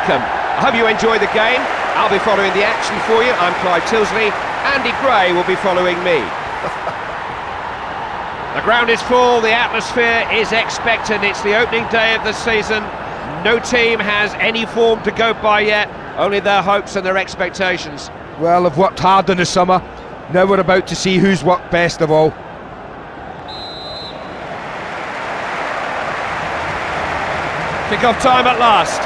welcome. I hope you enjoy the game. I'll be following the action for you. I'm Clive Tilsley. Andy Gray will be following me. The ground is full, the atmosphere is expectant. It's the opening day of the season. No team has any form to go by yet, only their hopes and their expectations. Well, I've worked hard in the summer. Now we're about to see who's worked best of all. Kick-off time at last.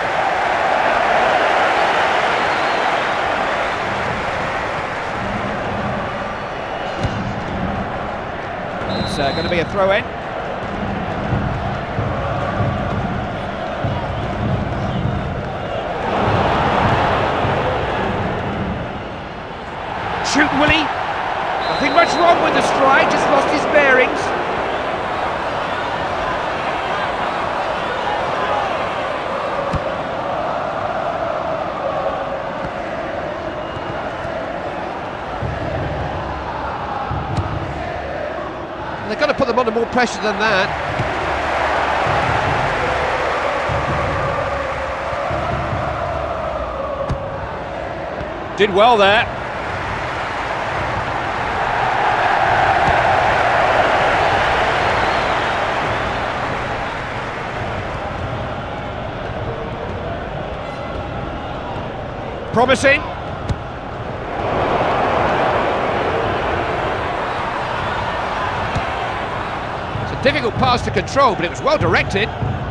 It's going to be a throw-in. Shooting, will he? Nothing much wrong with the strike, just lost his bearings. They've got to put them under more pressure than that. Did well there. Promising. Difficult pass to control, but it was well directed.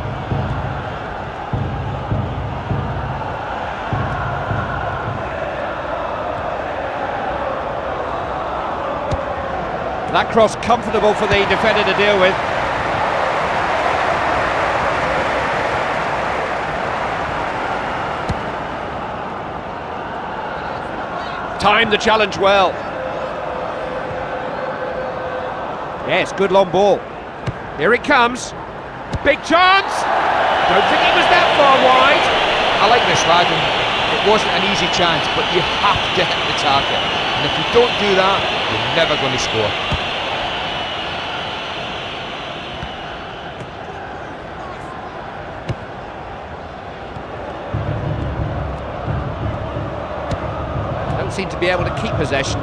That cross comfortable for the defender to deal with. Timed the challenge well. Yes, good long ball. Here it comes. Big chance! Don't think it was that far wide. I like this lad, and it wasn't an easy chance, but you have to hit the target. And if you don't do that, you're never going to score. Don't seem to be able to keep possession.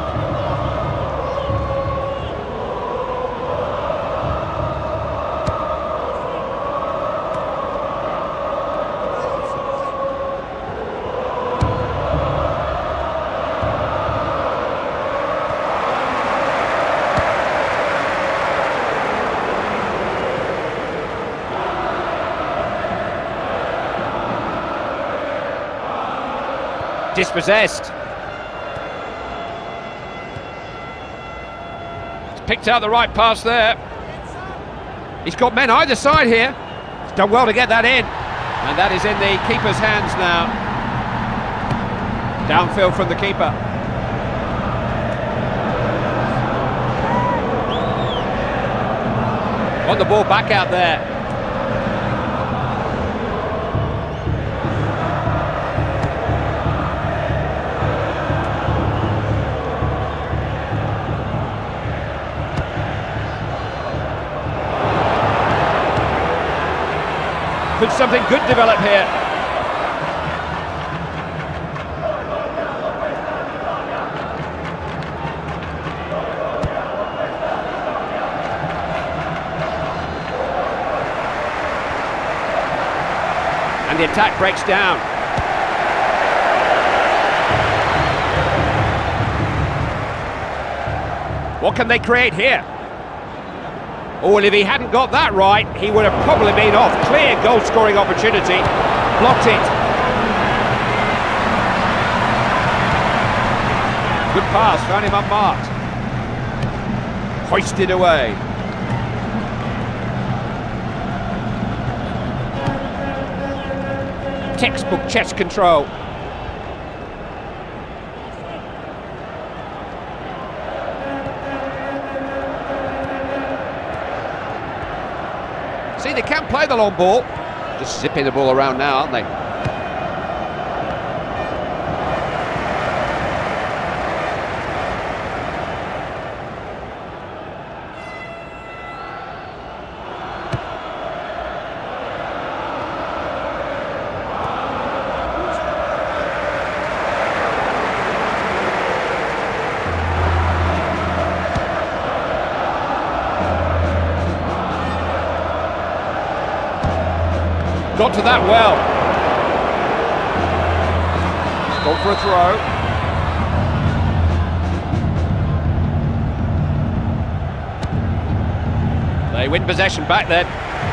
Dispossessed. He's picked out the right pass there. He's got men either side here. He's done well to get that in. And that is in the keeper's hands now. Downfield from the keeper. Want the ball back out there. Could something good develop here? And the attack breaks down. What can they create here? Oh, well, if he hadn't got that right, he would have probably been off. Clear goal-scoring opportunity. Blocked it. Good pass, found him unmarked. Hoisted away. Textbook chest control. See, they can play the long ball. Just zipping the ball around now, aren't they? Got to that well. Gone for a throw. They win possession back then.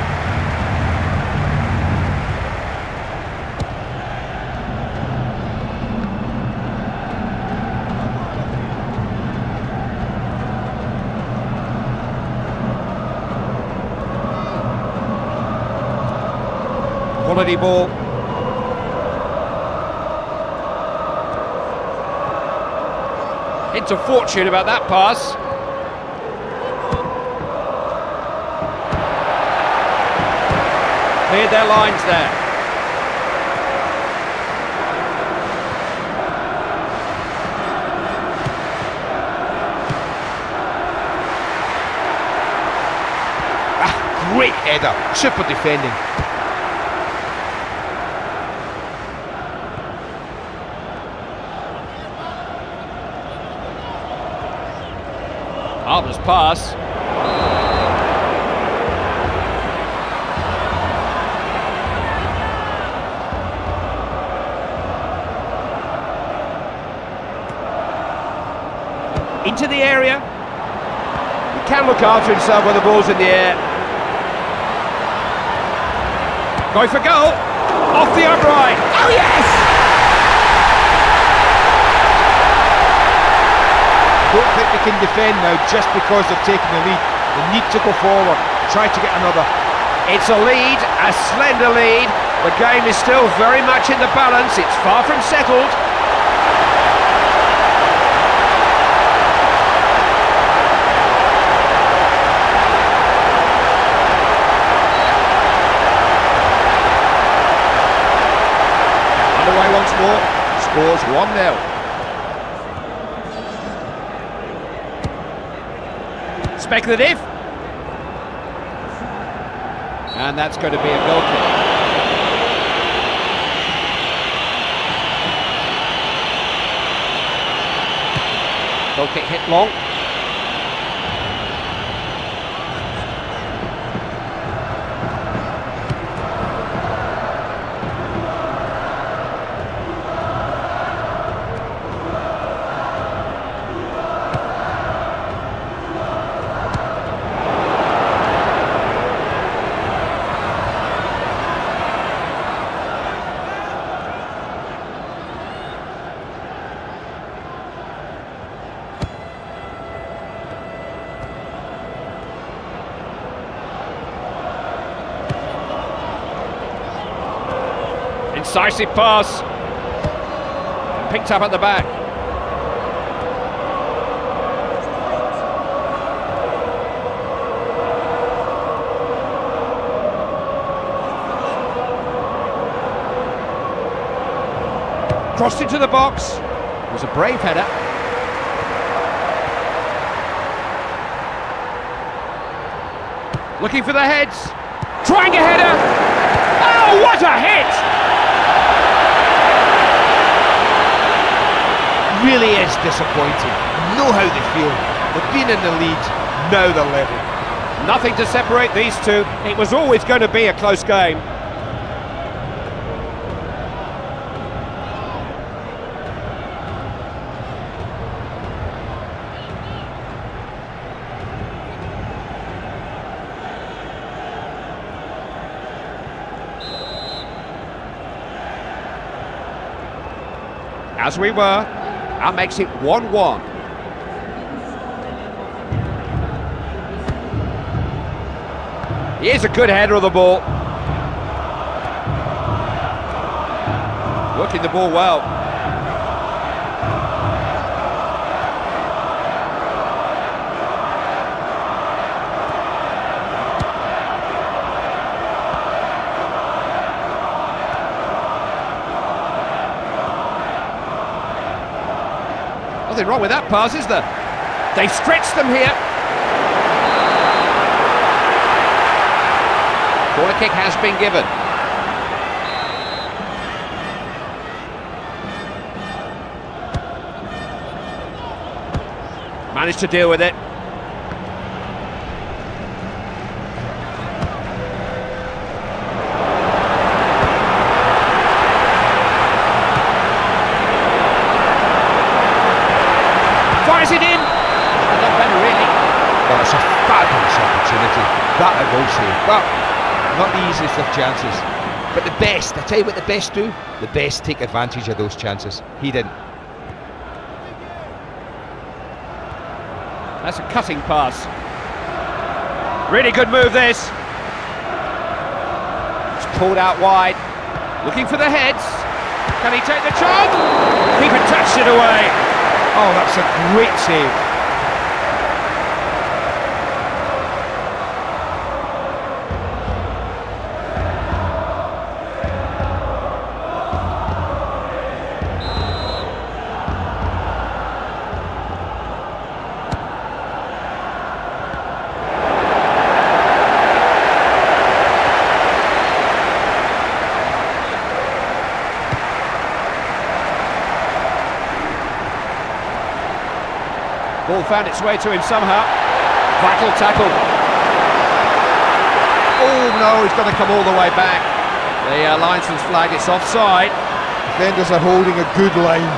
Quality ball. Into fortune about that pass. Cleared their lines there. Great header, super defending. Harmless pass. Into the area. He can look after himself when the ball's in the air. Going for goal. Off the upright. Oh yes! Don't think they can defend now just because they've taken the lead. They need to go forward, try to get another. It's a lead, a slender lead. The game is still very much in the balance. It's far from settled. Underway once more. Scores 1-0. Speculative, and that's going to be a goal kick. Goal kick hit long. Incisive pass. Picked up at the back. Crossed into the box. It was a brave header. Looking for the heads. Trying a header. Oh, what a hit! Really is disappointing. I know how they feel. They've been in the lead, now they're level. Nothing to separate these two. It was always going to be a close game. As we were, that makes it 1-1. Here's a good header of the ball. Working the ball well. Nothing wrong with that pass, is there? They've stretched them here. Corner kick has been given. Managed to deal with it. save. Well, not the easiest of chances, but the best. I tell you what the best do. The best take advantage of those chances. He didn't. That's a cutting pass. Really good move this. It's pulled out wide. Looking for the heads. Can he take the chance? Keeper touched it away. Oh, that's a great save. Ball found its way to him somehow. Vital tackle. Oh no, he's got to come all the way back. The linesman's flag, it's offside. Defenders are holding a good line.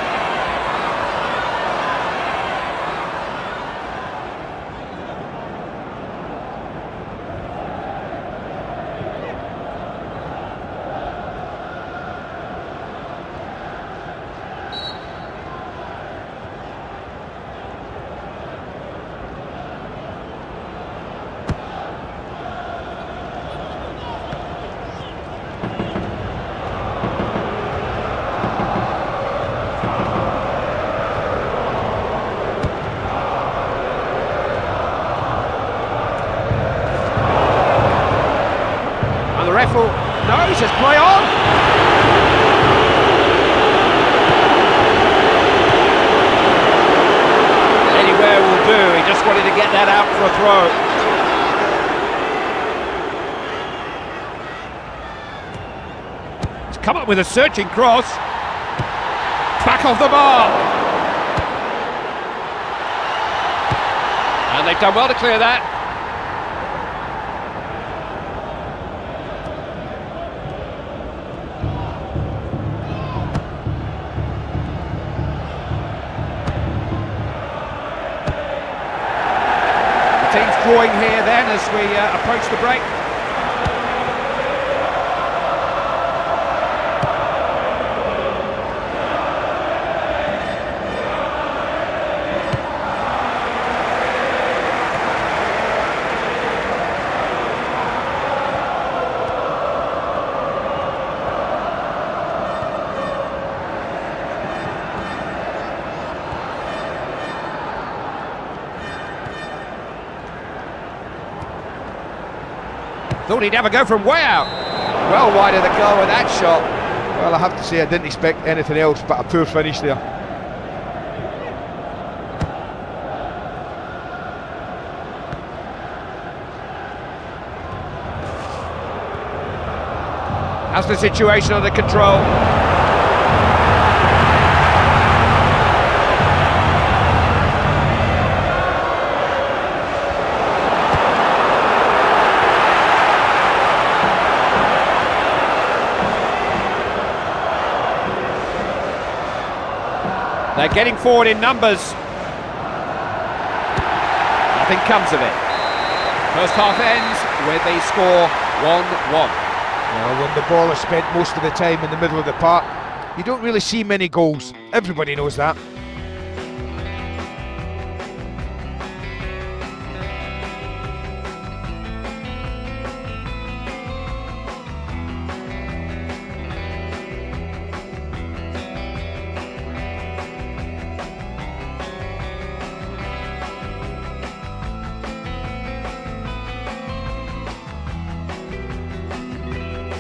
No, he says play on! Anywhere will do, he just wanted to get that out for a throw. He's come up with a searching cross. Back off the bar! And they've done well to clear that. Team's drawing here then as we approach the break. Thought he'd have a go from way out. Well wide of the goal with that shot. Well, I have to say I didn't expect anything else but a poor finish there. How's the situation under control? They're getting forward in numbers. Nothing comes of it. First half ends with a score 1-1. Well, when the ball is spent most of the time in the middle of the park, you don't really see many goals. Everybody knows that.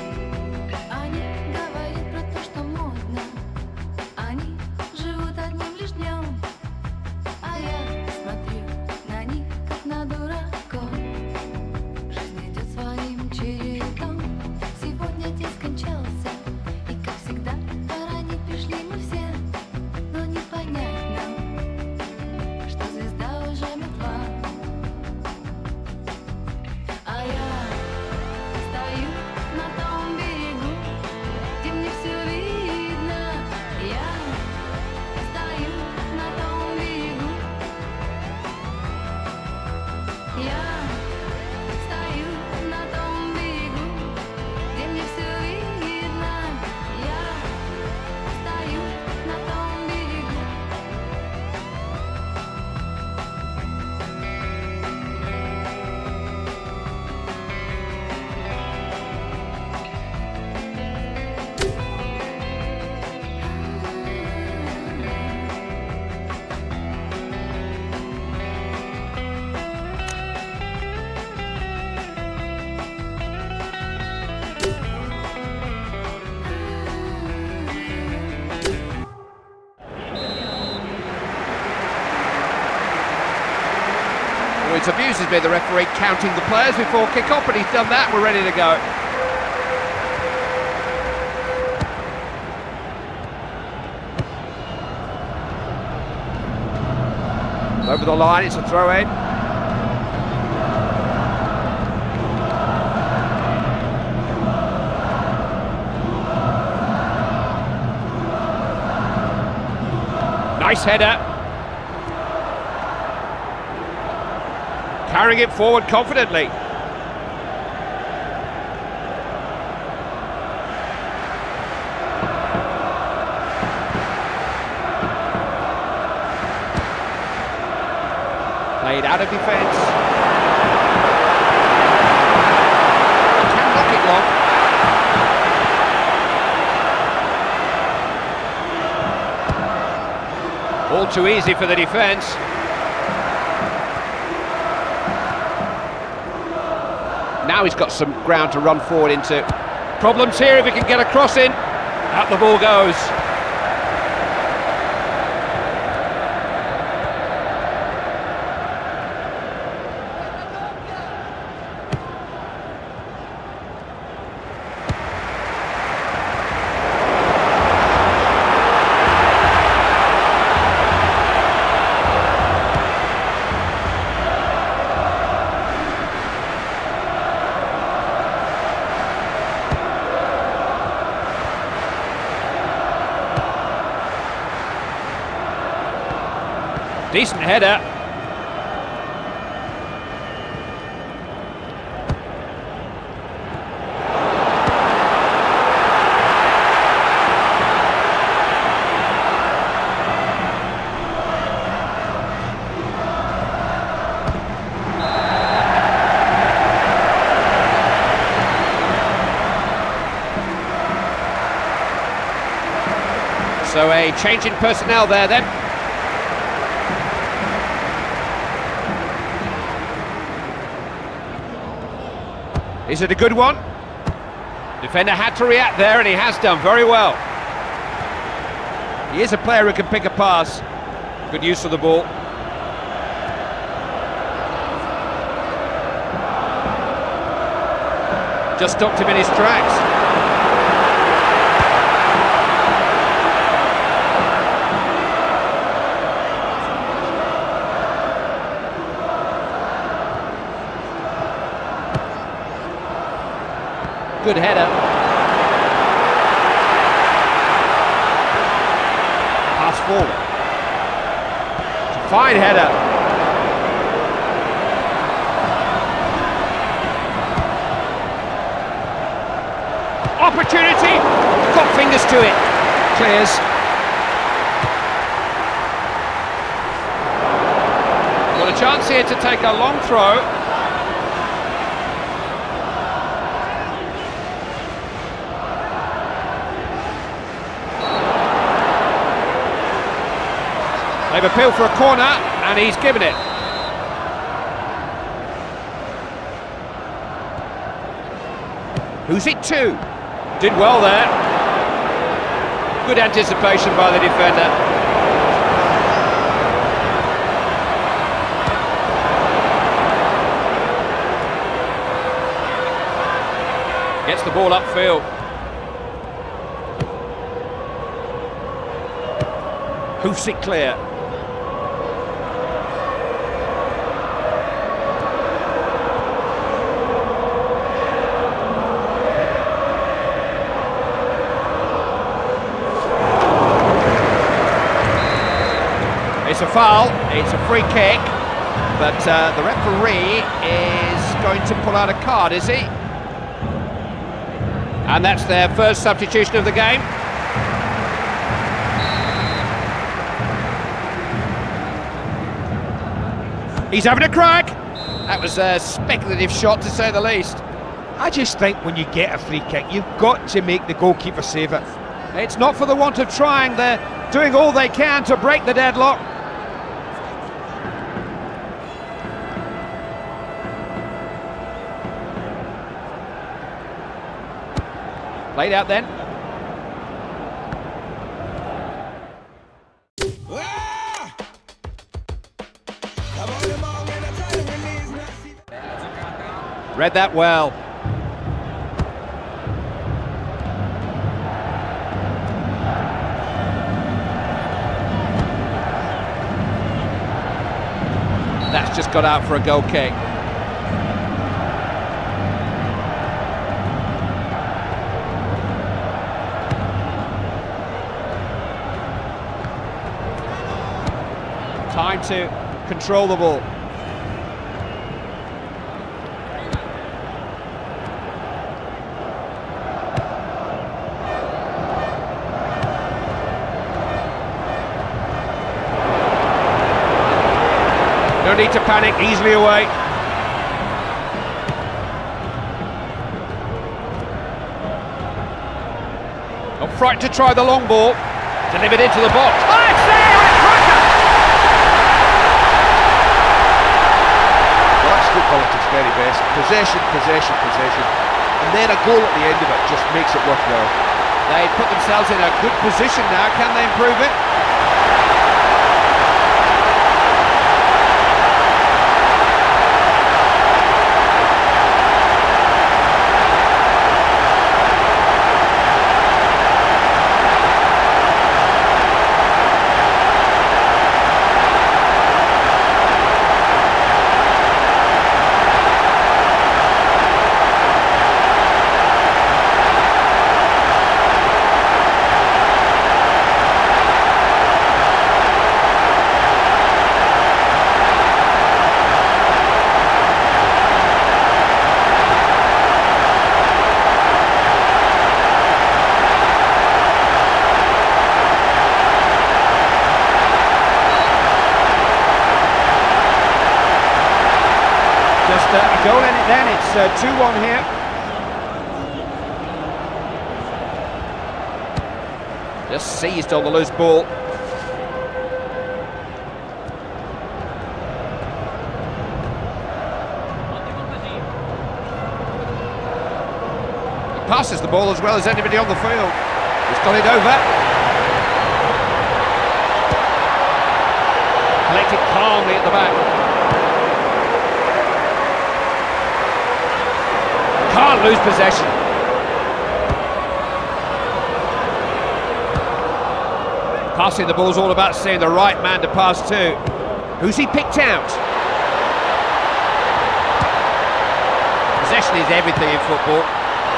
Они говорят про то, что модно. Они живут одним It amuses me, the referee counting the players before kick-off, but he's done that, we're ready to go. Over the line, it's a throw-in. Nice header. Carrying it forward confidently. Played out of defence. Can knock it long. All too easy for the defence. Now he's got some ground to run forward into. Problems here if he can get a cross in. Out the ball goes. Decent header. So a change in personnel there then. Is it a good one? Defender had to react there, and he has done very well. He is a player who can pick a pass. Good use of the ball. Just stopped him in his tracks. Good header. Pass forward. Fine header. Opportunity. Got fingers to it. Clears. Well, a chance here to take a long throw. They've appealed for a corner, and he's given it. Who's it to? Did well there. Good anticipation by the defender. Gets the ball upfield. Hoofs it clear. It's a foul, it's a free kick, but the referee is going to pull out a card, is he? And that's their first substitution of the game. He's having a crack! That was a speculative shot, to say the least. I just think when you get a free kick, you've got to make the goalkeeper save it. It's not for the want of trying, they're doing all they can to break the deadlock. Played out then. Read that well. That's just got out for a goal kick. Time to control the ball. No need to panic, easily away. Not frightened to try the long ball. Delivered into the box. Oh, it's there! Well, that's football at its very best. Possession, possession, possession. And then a goal at the end of it just makes it worthwhile. They put themselves in a good position now. Can they improve it? Just a goal in it then, it's 2-1 here. Just seized on the loose ball. He passes the ball as well as anybody on the field. He's got it over. Collected calmly at the back. Can't lose possession. Passing the ball's all about seeing the right man to pass to. Who's he picked out? Possession is everything in football.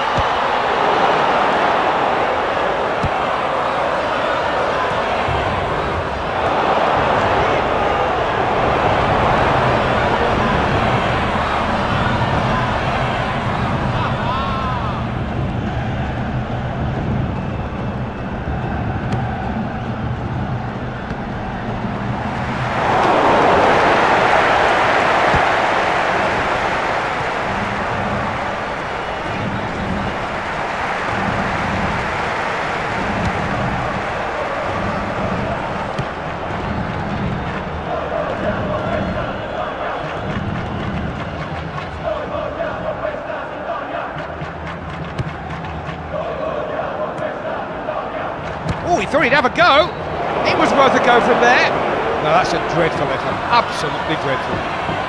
Oh, he thought he'd have a go. It was worth a go from there. No, that's a dreadful effort. Absolutely dreadful.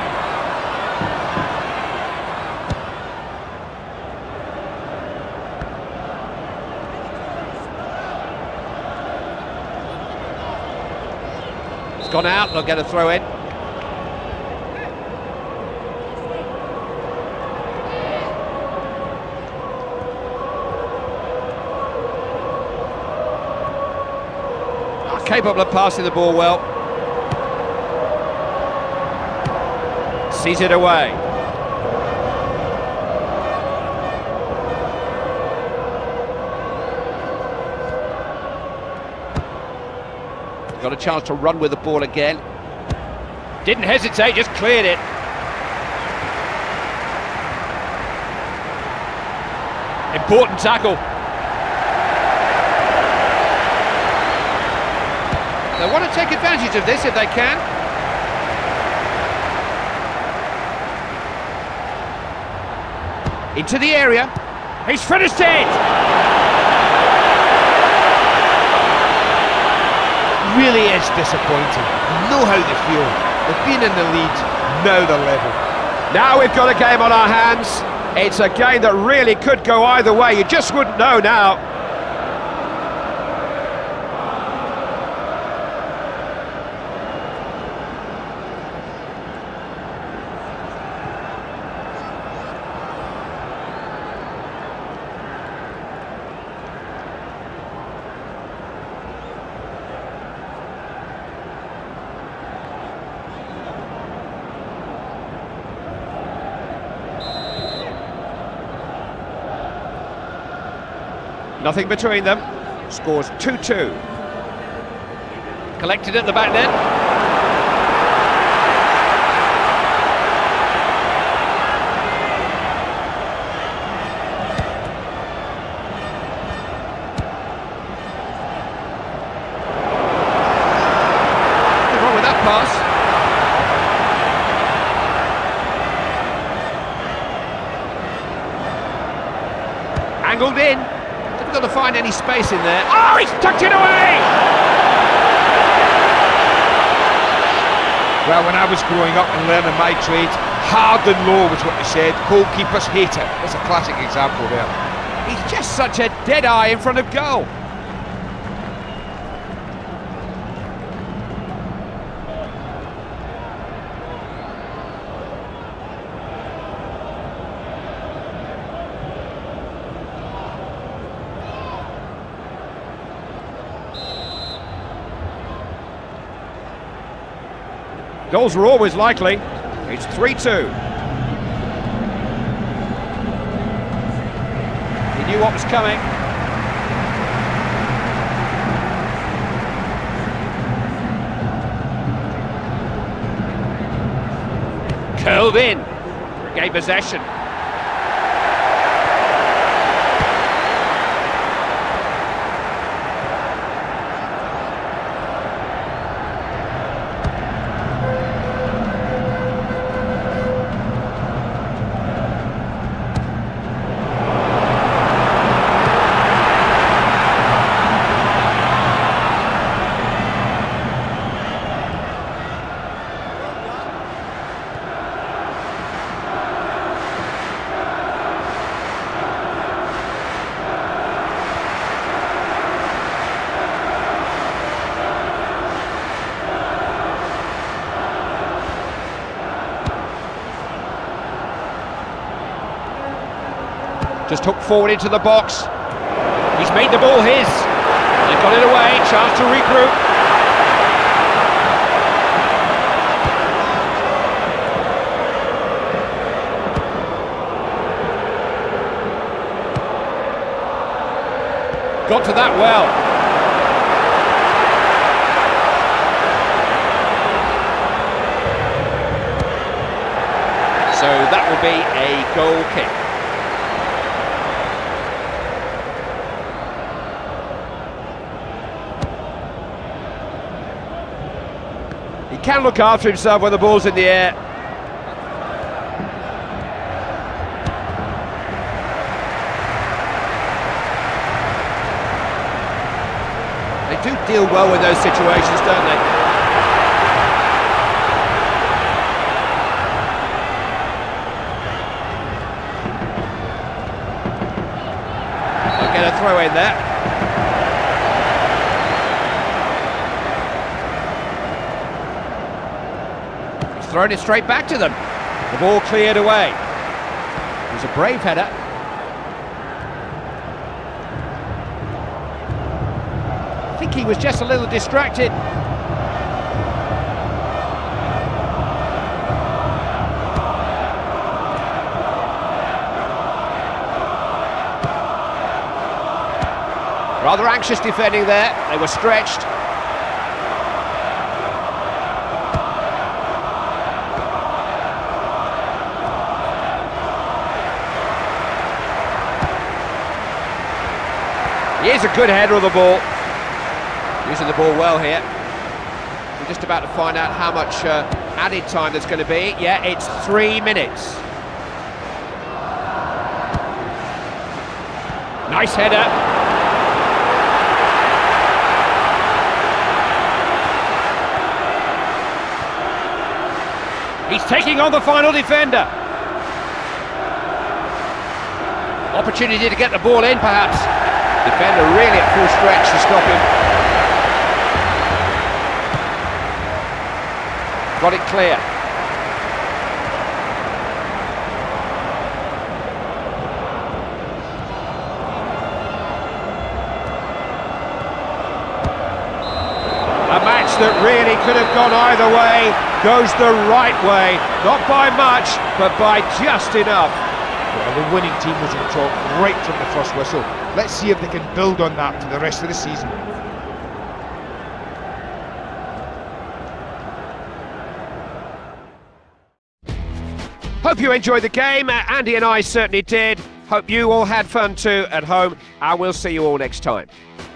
It's gone out, they'll get a throw in. Capable of passing the ball well. Sees it away. Got a chance to run with the ball again. Didn't hesitate, just cleared it. Important tackle. They want to take advantage of this if they can. Into the area. He's finished it! Really is disappointing. You know how they feel. They've been in the lead, now they're level. Now we've got a game on our hands. It's a game that really could go either way. You just wouldn't know now. Nothing between them. Scores 2-2. Collected at the back then. Nothing wrong with that pass. Angled in. Got to find any space in there. Oh, he's tucked it away! Well, when I was growing up and learning my trade, hard and low was what they said. Goalkeepers hate it. That's a classic example there. He's just such a dead eye in front of goal. Goals are always likely. It's 3-2. He knew what was coming. Curled in. Gained possession. Just hooked forward into the box. He's made the ball his. They've got it away, chance to regroup. Got to that well. So that will be a goal kick. He can look after himself when the ball's in the air. They do deal well with those situations, don't they? They'll get a throw in there. Thrown it straight back to them. The ball cleared away. It was a brave header. I think he was just a little distracted. Rather anxious defending there. They were stretched. He is a good header of the ball. Using the ball well here. We're just about to find out how much added time there's going to be. Yeah, it's 3 minutes. Nice header. He's taking on the final defender. Opportunity to get the ball in, perhaps. Defender really at full stretch to stop him. Got it clear. A match that really could have gone either way goes the right way. Not by much, but by just enough. Well, the winning team was on top right from the first whistle. Let's see if they can build on that for the rest of the season. Hope you enjoyed the game. Andy and I certainly did. Hope you all had fun too at home, and we'll see you all next time.